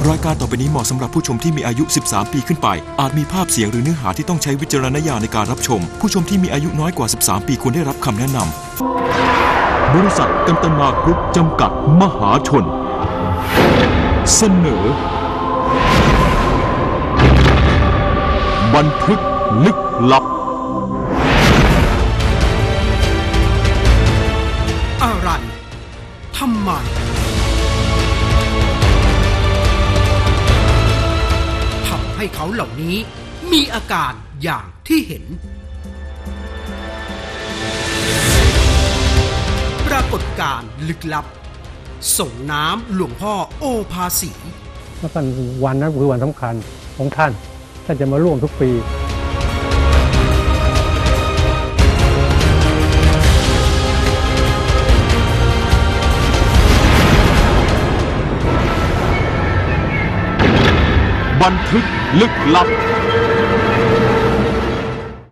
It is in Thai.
รายการต่อไปนี้เหมาะสำหรับผู้ชมที่มีอายุ 13 ปีขึ้นไปอาจมีภาพเสียงหรือเนื้อหาที่ต้องใช้วิจารณญาณในการรับชมผู้ชมที่มีอายุน้อยกว่า 13 ปีควรได้รับคำแนะนำบริษัทกันตนากรุ๊ปจำกัดมหาชนเสนอบันทึกลึกลับอะไรทำไมทำให้เขาเหล่านี้มีอาการอย่างที่เห็นปรากฏการณ์ลึกลับส่งน้ำหลวงพ่อโอภาสีแล้วกันวันนั้นคือวันสำคัญของท่านจะมาร่วมทุกปีบันทึกลึกลับ